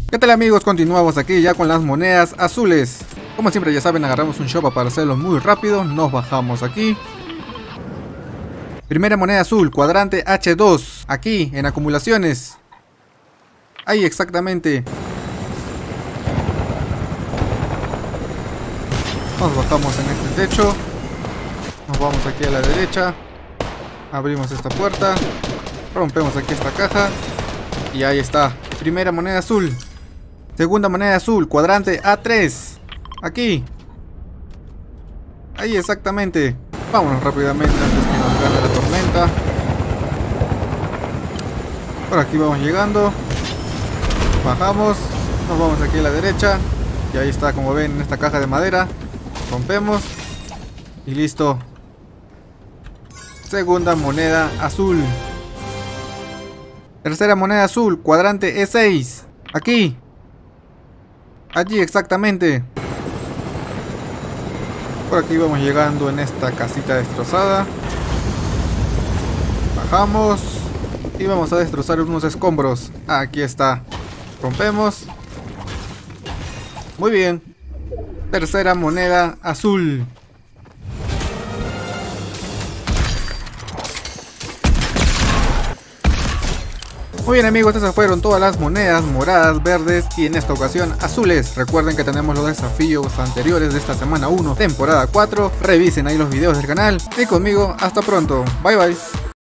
¿Qué tal amigos? Continuamos aquí ya con las monedas azules. Como siempre ya saben, agarramos un shop para hacerlo muy rápido. Nos bajamos aquí. Primera moneda azul, cuadrante H2. Aquí, en acumulaciones. Ahí exactamente. Nos bajamos en este techo. Nos vamos aquí a la derecha. Abrimos esta puerta. Rompemos aquí esta caja. Y ahí está. Primera moneda azul. Segunda moneda azul, cuadrante A3. Aquí. Ahí exactamente. Vámonos rápidamente antes que nos gane la tormenta. Por aquí vamos llegando. Bajamos. Nos vamos aquí a la derecha. Y ahí está, como ven, en esta caja de madera. Rompemos. Y listo. Segunda moneda azul. Tercera moneda azul, cuadrante E6. Aquí. Allí exactamente. Por aquí vamos llegando en esta casita destrozada. Bajamos. Y vamos a destrozar unos escombros. Aquí está. Rompemos. Muy bien. Tercera moneda azul. Muy bien amigos, esas fueron todas las monedas moradas, verdes y en esta ocasión azules. Recuerden que tenemos los desafíos anteriores de esta semana 1, temporada 4. Revisen ahí los videos del canal y conmigo hasta pronto. Bye bye.